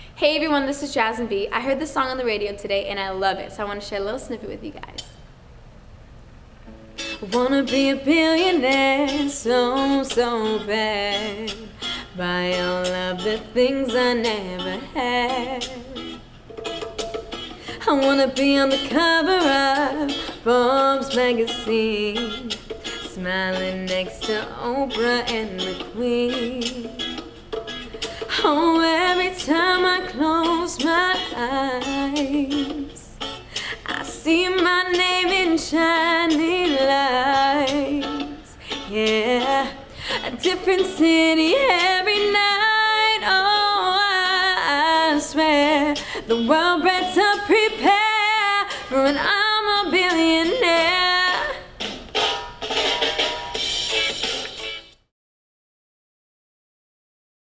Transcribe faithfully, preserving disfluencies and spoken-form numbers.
Hey everyone, this is Jasmine B. I heard this song on the radio today and I love it, so I want to share a little snippet with you guys. I wanna be a billionaire so, so bad. Buy all of the things I never had. I wanna be on the cover of Forbes magazine, smiling next to Oprah and the Queen. Oh, every time I close my eyes, I see my name in shining lights. Yeah, a different city every night. Oh, I, I swear the world better prepare for when I'm a billionaire.